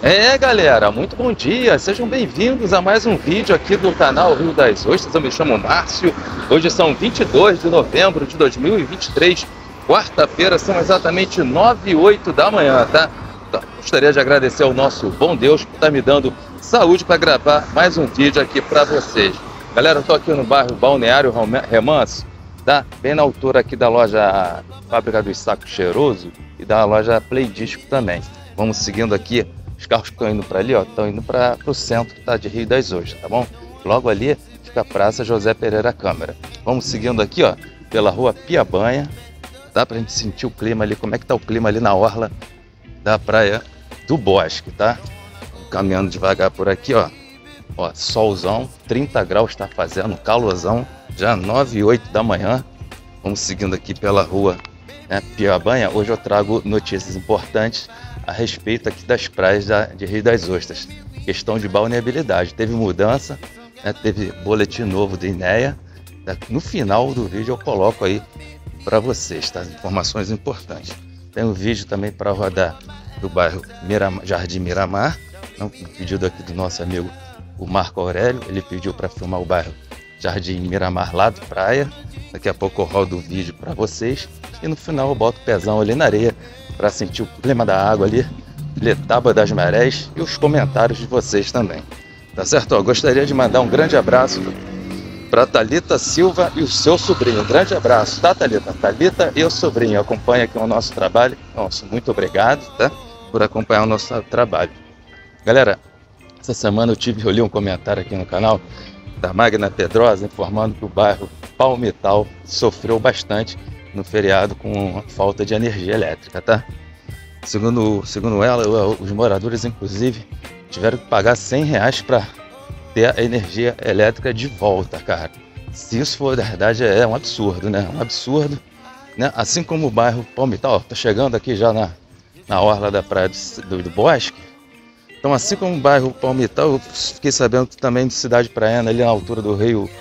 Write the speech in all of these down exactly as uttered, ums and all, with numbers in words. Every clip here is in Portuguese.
É, galera, muito bom dia, sejam bem-vindos a mais um vídeo aqui do canal Rio das Ostras. Eu me chamo Márcio, hoje são vinte e dois de novembro de dois mil e vinte e três, quarta-feira, são exatamente nove e oito da manhã, tá? Então, gostaria de agradecer ao nosso bom Deus por estar me dando saúde para gravar mais um vídeo aqui para vocês. Galera, eu tô aqui no bairro Balneário Remanso, tá? Bem na altura aqui da loja Fábrica dos Sacos Cheiroso e da loja Play Disco também. Vamos seguindo aqui. Os carros que estão indo para ali, ó, estão indo para o centro, tá, de Rio das Ostras, tá bom? Logo ali fica a Praça José Pereira Câmara. Vamos seguindo aqui, ó, pela rua Piabanha, dá pra gente sentir o clima ali, como é que tá o clima ali na orla da Praia do Bosque, tá? Caminhando devagar por aqui, ó, ó, solzão, trinta graus tá fazendo, calorzão, já nove e oito da manhã. Vamos seguindo aqui pela rua, né, Piabanha. Hoje eu trago notícias importantes a respeito aqui das praias da, de Rio das Ostras. Questão de balneabilidade. Teve mudança, né, teve boletim novo do INEA. No final do vídeo eu coloco aí para vocês, tá? Informações importantes. Tem um vídeo também para rodar do bairro Miramar, Jardim Miramar. Um pedido aqui do nosso amigo, o Marco Aurélio. Ele pediu para filmar o bairro Jardim Miramar lá de praia. Daqui a pouco eu rodo o vídeo para vocês. E no final eu boto o pezão ali na areia para sentir o clima da água ali, Letaba das Marés e os comentários de vocês também. Tá certo? Ó, gostaria de mandar um grande abraço para Thalita Silva e o seu sobrinho. Um grande abraço, tá, Thalita? Thalita e o sobrinho acompanha aqui o nosso trabalho. Nossa, muito obrigado, tá? Por acompanhar o nosso trabalho. Galera, essa semana eu tive, eu li um comentário aqui no canal da Magna Pedrosa informando que o bairro Palmital sofreu bastante no feriado com falta de energia elétrica, tá? Segundo, segundo ela, os moradores, inclusive, tiveram que pagar cem reais para ter a energia elétrica de volta, cara. Se isso for verdade, é um absurdo, né? Um absurdo, né? Assim como o bairro Palmital, ó, tô chegando aqui já na, na orla da praia do, do Bosque. Então, assim como o bairro Palmital, eu fiquei sabendo também de Cidade Praiana, ali na altura do rio,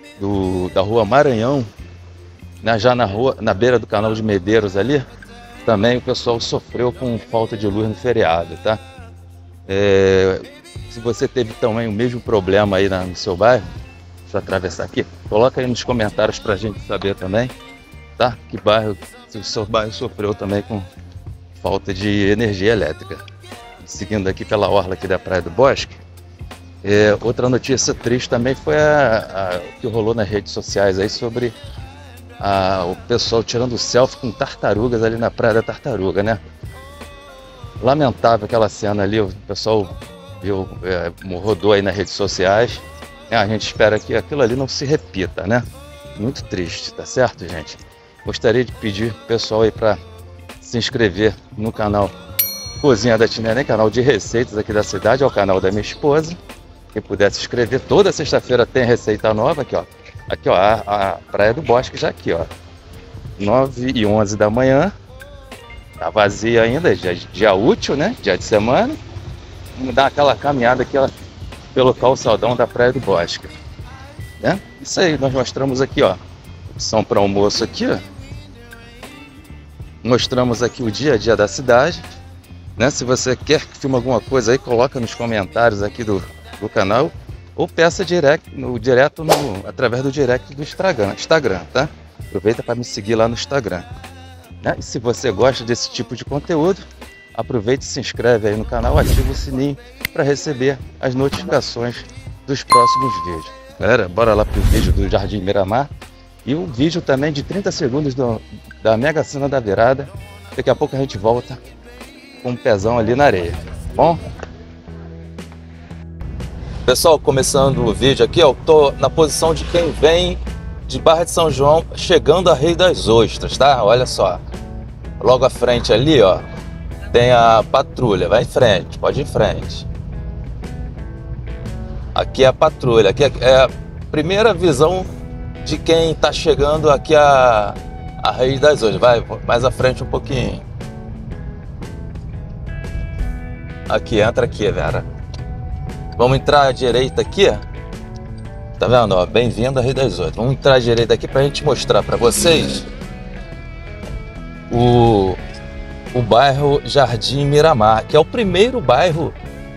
do, da rua Maranhão, né, já na rua, na beira do canal de Medeiros ali, também o pessoal sofreu com falta de luz no feriado, tá? É, se você teve também o mesmo problema aí na, no seu bairro, deixa eu atravessar aqui, coloca aí nos comentários pra gente saber também, tá? Que bairro, se o seu bairro sofreu também com falta de energia elétrica. Seguindo aqui pela orla aqui da Praia do Bosque, é, outra notícia triste também foi a, a, o que rolou nas redes sociais aí sobre a, o pessoal tirando selfie com tartarugas ali na Praia da Tartaruga, né? Lamentável aquela cena ali, o pessoal viu, é, rodou aí nas redes sociais. É, a gente espera que aquilo ali não se repita, né? Muito triste, tá certo, gente? Gostaria de pedir pro pessoal aí para se inscrever no canal Cozinha da Tia Neném, canal de receitas aqui da cidade, é o canal da minha esposa. Quem puder se inscrever, toda sexta-feira tem receita nova aqui, ó. Aqui, ó, a, a Praia do Bosque já aqui, ó. nove e onze da manhã. Tá vazia ainda, dia, dia útil, né? Dia de semana. Vamos dar aquela caminhada aqui, ó, pelo calçadão da Praia do Bosque. Né? Isso aí, nós mostramos aqui, ó. Opção para almoço aqui, ó. Mostramos aqui o dia a dia da cidade. Né? Se você quer que filme alguma coisa aí, coloca nos comentários aqui do, do canal ou peça direct, no, direto no, através do direct do Instagram, Instagram, tá? Aproveita para me seguir lá no Instagram. Né? E se você gosta desse tipo de conteúdo, aproveite e se inscreve aí no canal, ativa o sininho para receber as notificações dos próximos vídeos. Galera, bora lá pro vídeo do Jardim Miramar e o vídeo também de trinta segundos do, da Mega Sena da Virada. Daqui a pouco a gente volta com um pezão ali na areia, tá bom? Pessoal, começando o vídeo aqui, eu tô na posição de quem vem de Barra de São João chegando a Rio das Ostras, tá? Olha só, logo à frente ali, ó, tem a patrulha, vai em frente, pode ir em frente. Aqui é a patrulha, aqui é a primeira visão de quem tá chegando aqui a, a Rio das Ostras, vai mais à frente um pouquinho. Aqui, entra aqui, Vera. Vamos entrar à direita aqui. Tá vendo? Ó, bem-vindo a Rio das Ostras. Vamos entrar à direita aqui pra gente mostrar pra vocês o, o bairro Jardim Miramar, que é o primeiro bairro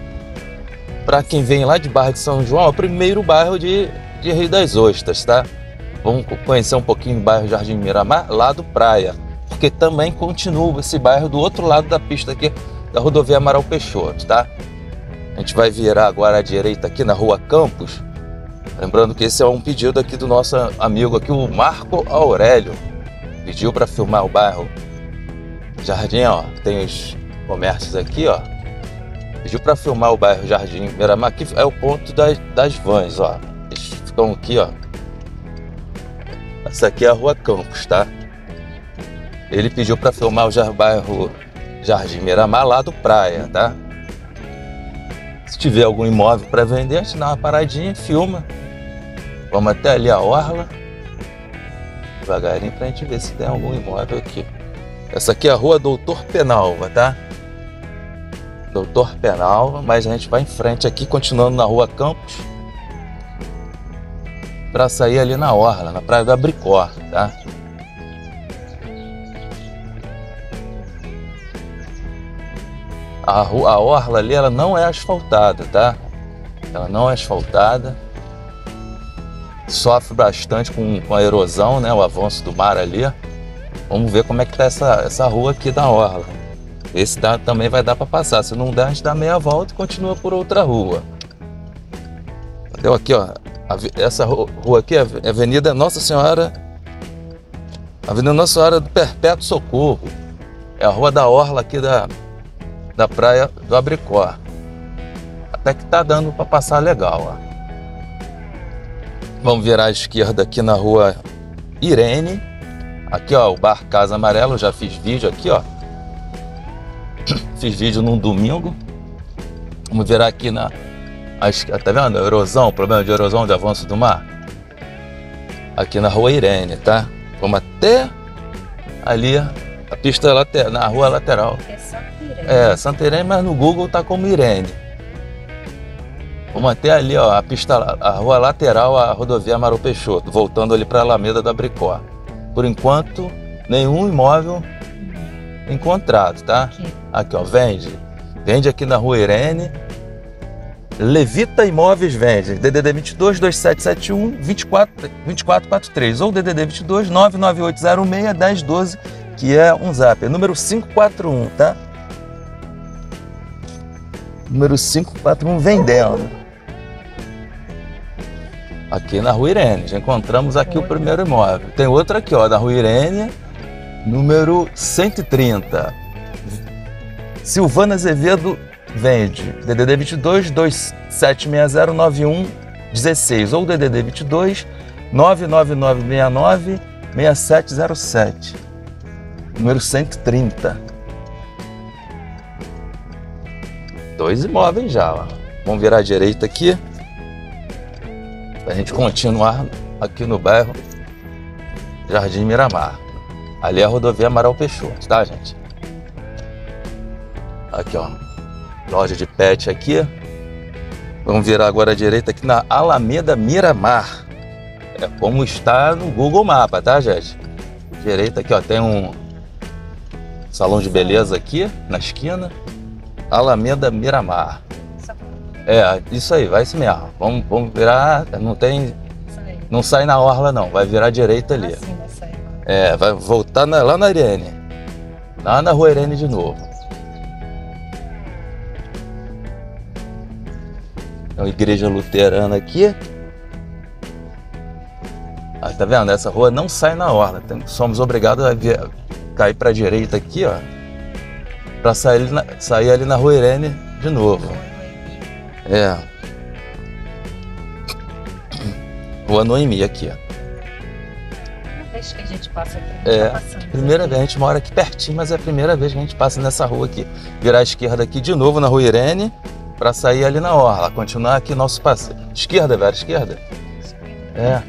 para quem vem lá de Barra de São João, é o primeiro bairro de, de Rio das Ostras, tá? Vamos conhecer um pouquinho do bairro Jardim Miramar, lado praia, porque também continua esse bairro do outro lado da pista aqui, da rodovia Amaral Peixoto, tá? A gente vai virar agora à direita aqui na Rua Campos, lembrando que esse é um pedido aqui do nosso amigo aqui, o Marco Aurélio, pediu para filmar o bairro Jardim, ó, tem os comércios aqui, ó, pediu para filmar o bairro Jardim Miramar, que é o ponto das, das vans, ó, eles ficam aqui, ó. Essa aqui é a Rua Campos, tá? Ele pediu para filmar o bairro Jardim Miramar lá do praia, tá? Se tiver algum imóvel para vender, a gente dá uma paradinha e filma. Vamos até ali a orla, devagarinho, para a gente ver se tem algum imóvel aqui. Essa aqui é a Rua Doutor Penalva, tá? Doutor Penalva, mas a gente vai em frente aqui, continuando na Rua Campos, para sair ali na orla, na Praia do Abricó, tá? A, rua, a orla ali, ela não é asfaltada, tá? Ela não é asfaltada. Sofre bastante com, com a erosão, né? O avanço do mar ali. Vamos ver como é que tá essa, essa rua aqui da orla. Esse dá, também vai dar para passar. Se não der, a gente dá meia volta e continua por outra rua. Entendeu? Aqui, ó. Essa rua aqui é a Avenida Nossa Senhora, Avenida Nossa Senhora do Perpétuo Socorro. É a rua da orla aqui da, da Praia do Abricó. Até que tá dando para passar legal, ó. Vamos virar à esquerda aqui na Rua Irene. Aqui, ó, o Bar Casa Amarela. Eu já fiz vídeo aqui, ó. Fiz vídeo num domingo. Vamos virar aqui na... Tá vendo? Erosão, problema de erosão, de avanço do mar. Aqui na Rua Irene, tá? Vamos até ali, a pista lateral, na rua lateral. É Santa Irene. É, Santa Irene, mas no Google tá como Irene. Vamos até ali, ó, a pista, a rua lateral, a rodovia Amaral Peixoto, voltando ali para a Alameda do Abricó. Por enquanto, nenhum imóvel encontrado, tá? Aqui, aqui ó, vende. Vende aqui na Rua Irene. Levita Imóveis vende, D D D vinte e dois, dois sete sete um, vinte e quatro, vinte e quatro quarenta e três ou D D D vinte e dois, nove nove oito zero seis, um zero um dois, que é um zap, é número cinco quatro um, tá? Número cinco quatro um vendendo. Aqui na Rua Irene, já encontramos aqui o primeiro imóvel. Tem outro aqui, ó, da Rua Irene, número cento e trinta. Silvana Azevedo vende, D D D vinte e dois, dois sete seis zero, nove um um seis ou D D D vinte e dois, nove nove nove seis nove, seis sete zero sete, número cento e trinta. Dois imóveis já, ó. Vamos virar à direita aqui, para a gente continuar aqui no bairro Jardim Miramar. Ali é a rodovia Amaral Peixoto, tá, gente? Aqui, ó. Loja de pet aqui. Vamos virar agora à direita aqui na Alameda Miramar. É como está no Google Mapa, tá, gente? Direita aqui, ó, tem um salão de beleza aqui na esquina. Alameda Miramar. É, isso aí, vai isso mesmo. Vamos, vamos virar, não tem, não sai na orla não, vai virar à direita ali. Assim vai sair. É, vai voltar na, lá na Irene. Lá na Rua Irene de novo. É uma igreja luterana aqui. Ah, tá vendo? Essa rua não sai na orla. Tem, somos obrigados a via, cair para a direita aqui, ó, para sair, na, sair ali na Rua Irene de novo. É. Rua Noemi aqui, ó. Primeira vez que a gente passa aqui. É, tá passando primeira aqui. vez, a gente mora aqui pertinho, mas é a primeira vez que a gente passa nessa rua aqui. Virar à esquerda aqui de novo na Rua Irene, para sair ali na orla, continuar aqui nosso passeio. Esquerda, velho, esquerda. É.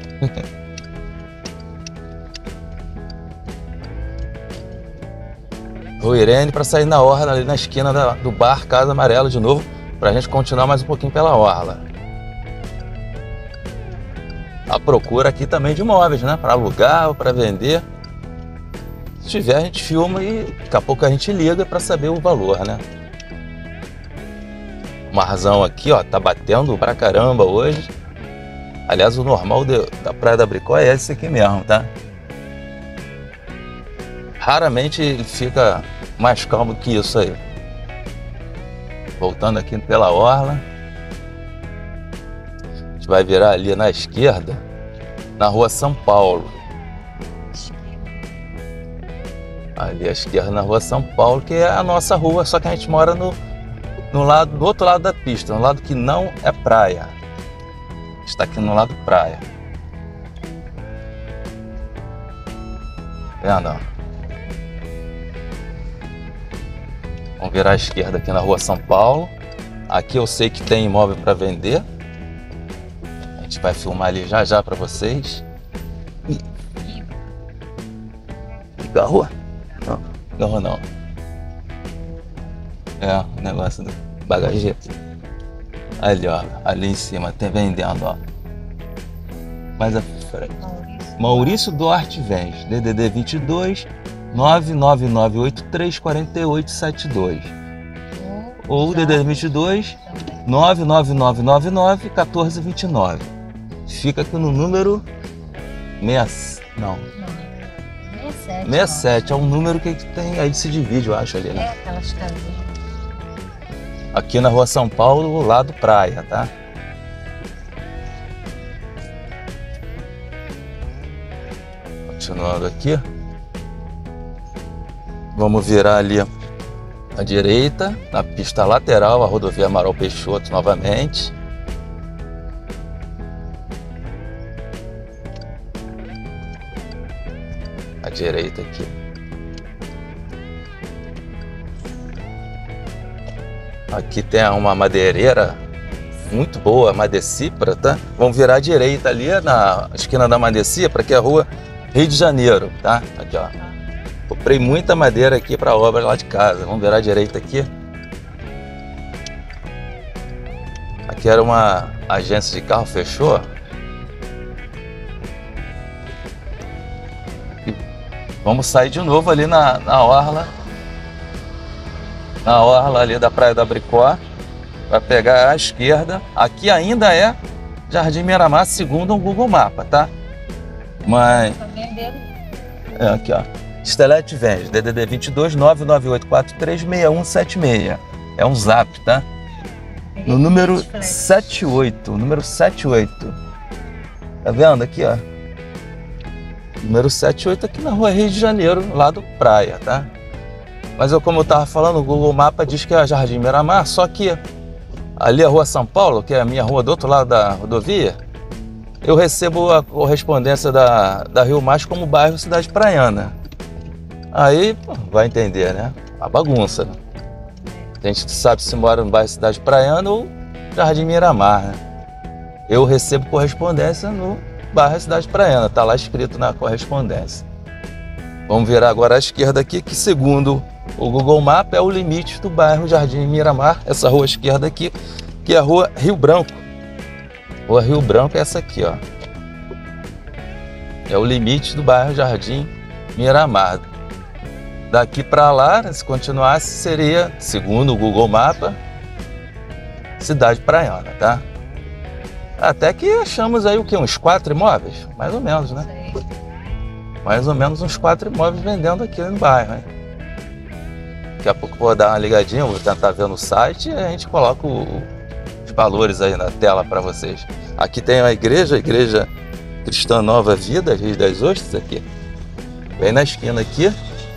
Rua Irene para sair na orla, ali na esquina da, do bar Casa Amarela de novo, para a gente continuar mais um pouquinho pela orla. A procura aqui também de imóveis, né? Para alugar ou para vender. Se tiver, a gente filma e daqui a pouco a gente liga para saber o valor, né? Marzão aqui, ó, tá batendo pra caramba hoje. Aliás, o normal de, da Praia da Bricó é esse aqui mesmo, tá? Raramente ele fica mais calmo que isso aí. Voltando aqui pela orla. A gente vai virar ali na esquerda, na rua São Paulo. Ali à esquerda na rua São Paulo, que é a nossa rua, só que a gente mora no, no, lado, no outro lado da pista, no lado que não é praia. Está aqui no lado praia. Vendo? Vamos virar à esquerda aqui na rua São Paulo. Aqui eu sei que tem imóvel para vender. A gente vai filmar ali já já para vocês. Liga a rua? Não, liga a rua não. É, o negócio do bagageiro. Ali, ó, ali em cima, tem vendendo, ó. Mais a frente. Maurício, Maurício Duarte Vens, D D D vinte e dois, nove nove nove oito três quatro oito sete dois. Ou D D D vinte e dois, nove nove nove nove nove um quatro dois nove. Fica aqui no número seis, não. sessenta e sete. sessenta e sete, é um número que tem aí se divide, eu acho ali, né? É, aquelas casinhas. Aqui na rua São Paulo, lado praia, tá? Continuando aqui. Vamos virar ali à direita, na pista lateral, a rodovia Amaral Peixoto novamente. À direita aqui. Aqui tem uma madeireira muito boa, Madecipra, tá? Vamos virar à direita ali na esquina da Madecipra, que é a rua Rio de Janeiro, tá? Aqui, ó. Comprei muita madeira aqui para obra lá de casa. Vamos virar à direita aqui. Aqui era uma agência de carro, fechou. E vamos sair de novo ali na, na orla. Na orla ali da Praia da Bricó, vai pegar à esquerda. Aqui ainda é Jardim Miramar, segundo o Google Mapa, tá? Mas... É, aqui, ó. Estelete Vende, D D D vinte e dois, nove nove oito quatro três seis um sete seis. É um zap, tá? No número setenta e oito, número setenta e oito. Tá vendo aqui, ó? Número setenta e oito aqui na rua Rio de Janeiro, lá do praia, tá? Mas eu, como eu estava falando, o Google Mapa diz que é a Jardim Miramar, só que ali a rua São Paulo, que é a minha rua do outro lado da rodovia, eu recebo a correspondência da, da Rio Mais como bairro Cidade Praiana. Aí, pô, vai entender, né? A bagunça, né? A gente sabe se mora no bairro Cidade Praiana ou Jardim Miramar, né? Eu recebo correspondência no bairro Cidade Praiana, tá lá escrito na correspondência. Vamos virar agora à esquerda aqui, que segundo o Google Maps é o limite do bairro Jardim Miramar, essa rua esquerda aqui, que é a rua Rio Branco. Rua Rio Branco é essa aqui, ó. É o limite do bairro Jardim Miramar. Daqui para lá, se continuasse, seria, segundo o Google Maps, Cidade Praiana, tá? Até que achamos aí o quê? Uns quatro imóveis? Mais ou menos, né? Mais ou menos uns quatro imóveis vendendo aqui no bairro, hein? Daqui a pouco vou dar uma ligadinha, vou tentar ver no site e a gente coloca o, os valores aí na tela para vocês. Aqui tem a igreja, a igreja Cristã Nova Vida, Rio das Ostras, aqui. Bem na esquina aqui.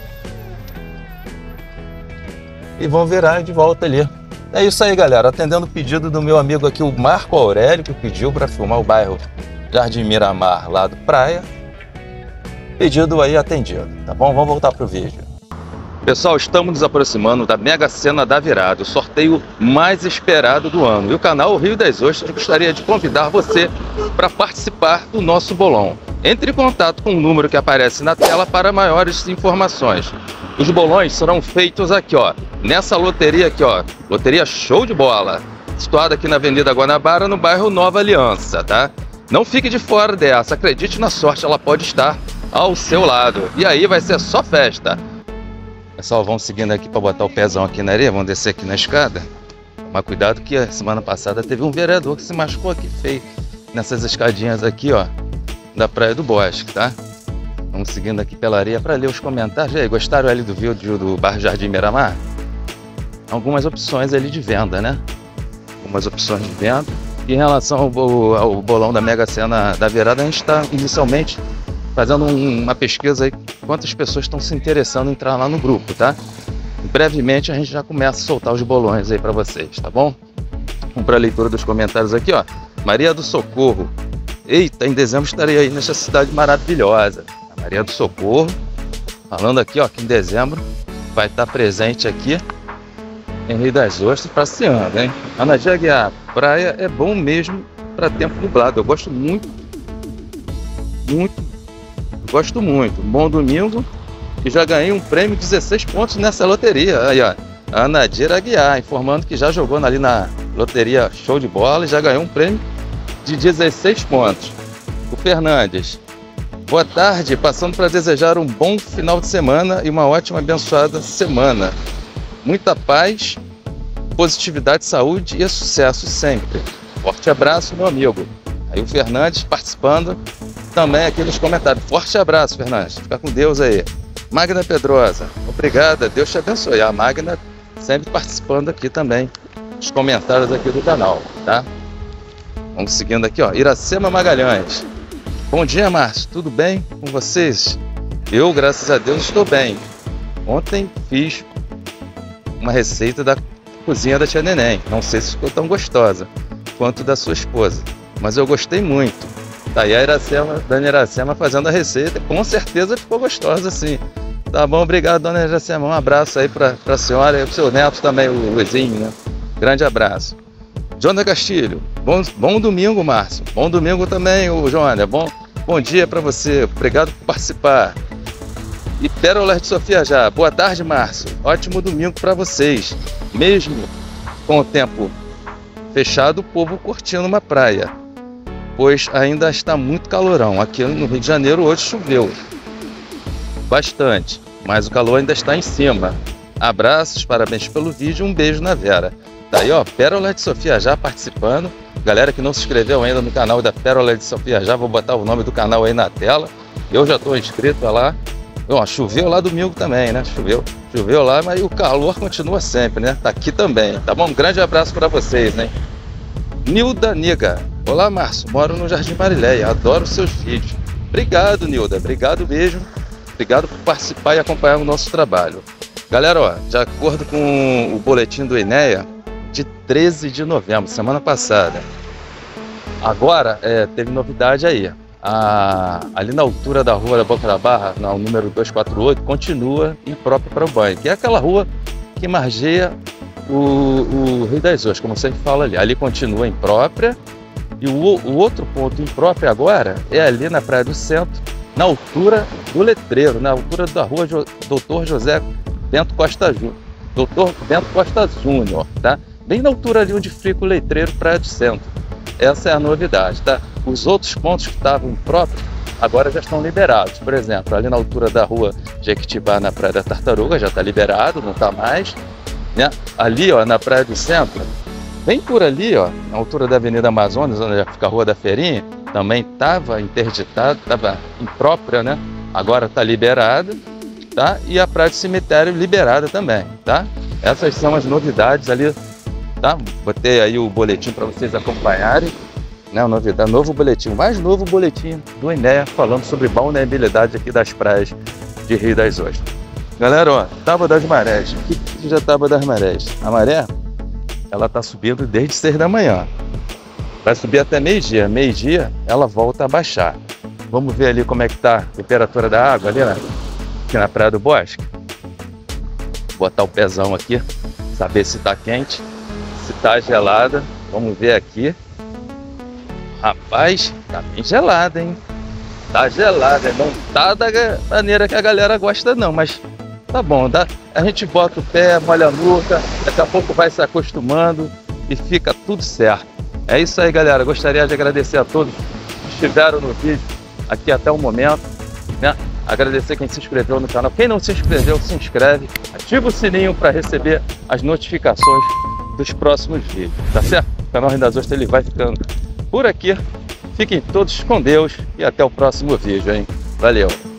E vão virar de volta ali. É isso aí, galera. Atendendo o pedido do meu amigo aqui, o Marco Aurélio, que pediu para filmar o bairro Jardim Miramar, lá do praia. Pedido aí atendido, tá bom? Vamos voltar pro vídeo. Pessoal, estamos nos aproximando da Mega Sena da Virada, o sorteio mais esperado do ano. E o canal Rio das Ostras gostaria de convidar você para participar do nosso bolão. Entre em contato com o número que aparece na tela para maiores informações. Os bolões serão feitos aqui, ó, nessa loteria aqui, ó, loteria Show de Bola, situada aqui na Avenida Guanabara, no bairro Nova Aliança, tá? Não fique de fora dessa, acredite na sorte, ela pode estar ao seu lado. E aí vai ser só festa. Pessoal, vamos seguindo aqui para botar o pezão aqui na areia, vamos descer aqui na escada. Mas cuidado que a semana passada teve um vereador que se machucou aqui feio nessas escadinhas aqui, ó, da Praia do Bosque, tá? Vamos seguindo aqui pela areia para ler os comentários. E aí, gostaram ali do vídeo do Bar Jardim Miramar? Algumas opções ali de venda, né? Algumas opções de venda. E em relação ao, ao bolão da Mega Sena da virada, a gente está inicialmente fazendo um, uma pesquisa aí, quantas pessoas estão se interessando em entrar lá no grupo, tá? E brevemente a gente já começa a soltar os bolões aí para vocês, tá bom? Vamos para a leitura dos comentários aqui, ó. Maria do Socorro. Eita, em dezembro estarei aí nessa cidade maravilhosa. A Maria do Socorro, falando aqui, ó, que em dezembro vai estar presente aqui em Rio das Ostras, passeando, hein? Ana G. Aguiar, praia é bom mesmo para tempo nublado. Eu gosto muito, muito, gosto muito. Bom domingo. E já ganhei um prêmio de dezesseis pontos nessa loteria. Aí, ó, a Nadir Aguiar, informando que já jogou ali na loteria Show de Bola e já ganhou um prêmio de dezesseis pontos. O Fernandes, boa tarde, passando para desejar um bom final de semana e uma ótima, abençoada semana. Muita paz, positividade, saúde e sucesso sempre. Forte abraço, meu amigo. Aí o Fernandes participando também aqui nos comentários. Forte abraço, Fernandes. Fica com Deus aí. Magna Pedrosa, obrigada, Deus te abençoe. A Magna sempre participando aqui também dos comentários aqui do canal, tá? Vamos seguindo aqui, ó. Iracema Magalhães. Bom dia, Márcio, tudo bem com vocês? Eu, graças a Deus, estou bem. Ontem fiz uma receita da cozinha da tia Neném. Não sei se ficou tão gostosa quanto da sua esposa, mas eu gostei muito. Tá aí a Iracema, Dona Iracema fazendo a receita, com certeza ficou gostosa sim. Tá bom, obrigado, Dona Iracema. Um abraço aí para a senhora e para o seu neto também, o Luizinho, né? Grande abraço. Jona Castilho, bom, bom domingo, Márcio. Bom domingo também, o Jona. Bom, bom dia para você, obrigado por participar. E Pérola de Sofia já, boa tarde, Márcio. Ótimo domingo para vocês. Mesmo com o tempo fechado, o povo curtindo uma praia, pois ainda está muito calorão. Aqui no Rio de Janeiro hoje choveu bastante, mas o calor ainda está em cima. Abraços, parabéns pelo vídeo, um beijo na Vera. Daí, ó, Pérola de Sofia já participando. Galera que não se inscreveu ainda no canal da Pérola de Sofia já, vou botar o nome do canal aí na tela. Eu já estou inscrito lá. Ó, choveu lá domingo também, né? Choveu, choveu lá, mas o calor continua sempre, né? Tá aqui também, tá bom? Um grande abraço para vocês, né? Nilda Niga. Olá, Márcio, moro no Jardim Marileia, adoro seus vídeos. Obrigado, Nilda, obrigado mesmo. Obrigado por participar e acompanhar o nosso trabalho. Galera, ó, de acordo com o boletim do INEA, de treze de novembro, semana passada. Agora, é, teve novidade aí. A, ali na altura da rua da Boca da Barra, no número duzentos e quarenta e oito, continua imprópria para o banho, que é aquela rua que margeia o, o Rio das Ostras, como você fala ali. Ali continua imprópria. E o, o outro ponto impróprio agora é ali na Praia do Centro, na altura do letreiro, na altura da rua jo, doutor José Bento Costa Júnior, doutor Bento Costa Júnior, tá? Bem na altura ali onde fica o letreiro Praia do Centro. Essa é a novidade, tá? Os outros pontos que estavam impróprios agora já estão liberados. Por exemplo, ali na altura da rua Jequitibá, na Praia da Tartaruga, já está liberado, não está mais, né? Ali, ó, na Praia do Centro, bem por ali, ó, na altura da Avenida Amazonas, onde fica a Rua da Feirinha, também estava interditado, estava imprópria, né? Agora está liberada, tá? E a Praia do Cemitério liberada também, tá? Essas são as novidades ali, tá? Botei aí o boletim para vocês acompanharem, né? O novidade, novo boletim, o mais novo boletim do INEA falando sobre balneabilidade aqui das praias de Rio das Ostras. Galera, ó, Tábua das Marés. O que já Tábua das Marés? A maré, ela tá subindo desde seis da manhã. Vai subir até meio-dia. Meio-dia, ela volta a baixar. Vamos ver ali como é que tá a temperatura da água ali, né? Aqui na Praia do Bosque. Vou botar o pezão aqui, saber se tá quente, se tá gelada. Vamos ver aqui. Rapaz, tá bem gelada, hein? Tá gelada, não tá da maneira que a galera gosta não, mas tá bom, dá, a gente bota o pé, molha a nuca, daqui a pouco vai se acostumando e fica tudo certo. É isso aí, galera, gostaria de agradecer a todos que estiveram no vídeo aqui até o momento, né? Agradecer quem se inscreveu no canal, quem não se inscreveu, se inscreve, ativa o sininho para receber as notificações dos próximos vídeos, tá certo? O canal Rio das Ostras ele vai ficando por aqui. Fiquem todos com Deus e até o próximo vídeo, hein? Valeu!